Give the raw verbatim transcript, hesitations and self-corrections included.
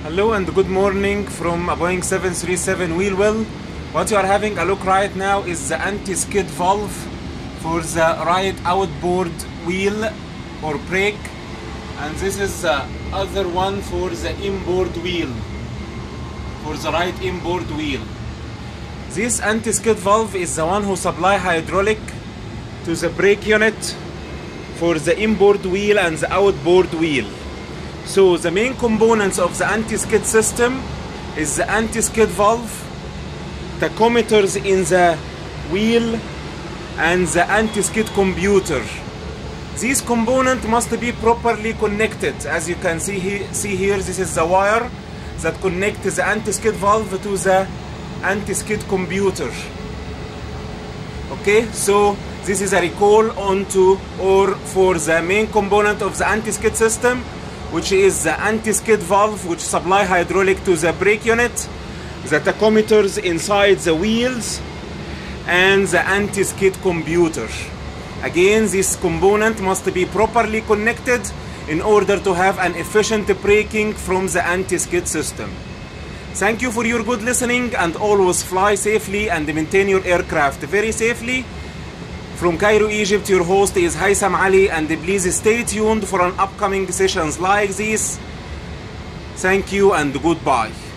Hello and good morning from a Boeing seven thirty-seven wheel well. What you are having a look right now is the anti-skid valve for the right outboard wheel or brake, and this is the other one for the inboard wheel, for the right inboard wheel. This anti-skid valve is the one who supply hydraulic to the brake unit for the inboard wheel and the outboard wheel. So the main components of the anti-skid system is the anti-skid valve, tachometers in the wheel, and the anti-skid computer. These components must be properly connected. As you can see, he see here, this is the wire that connects the anti-skid valve to the anti-skid computer. Okay, so this is a recall onto or for the main component of the anti-skid system, which is the anti-skid valve, which supply hydraulic to the brake unit, the tachometers inside the wheels, and the anti-skid computer. Again, this component must be properly connected in order to have an efficient braking from the anti-skid system. Thank you for your good listening, and always fly safely and maintain your aircraft very safely. From Cairo, Egypt, your host is Haitham Ali, and please stay tuned for an upcoming sessions like this. Thank you and goodbye.